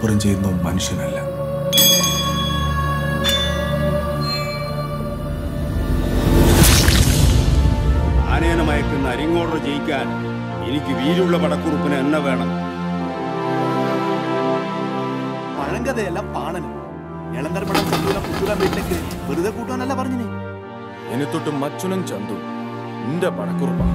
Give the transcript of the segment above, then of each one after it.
അതിനപ്പുറം ചെയ്യുന്ന മനുഷ്യനല്ല. ആനേനെ മയക്കുന്ന അരിങ്ങോടർ ജയിക്കാൻ എനിക്ക് വീലുള്ള പടക്കുറുപ്പിന് എന്നെ വേണം. പഴങ്കഥയല്ല പാണനും ഇളന്തരപ്പടം ചന്തുവിനെ പുത്തൂരാൻ വീട്ടിലേക്ക് വെറുതെ കൂട്ടാനല്ല പറഞ്ഞിനെ. ഇനി തൊട്ട് മച്ചുനും ചന്തു നിന്റെ പടക്കുറുപ്പാണ്.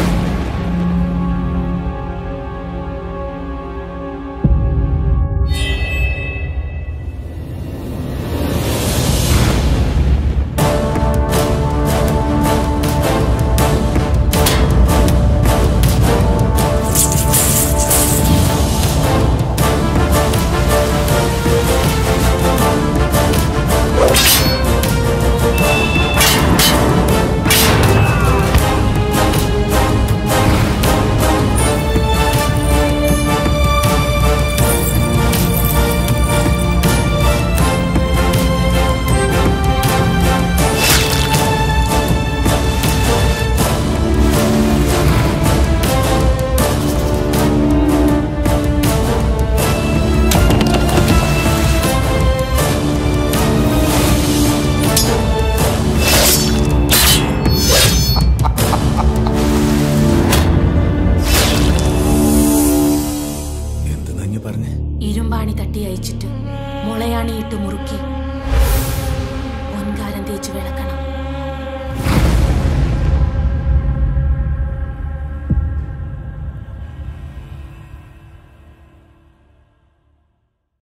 ഇരുമ്പാണി തട്ടി അയച്ചിട്ട് മുളയാണിയിട്ട് മുറുക്കി പൊൻകാരം തേച്ച് വിളക്ക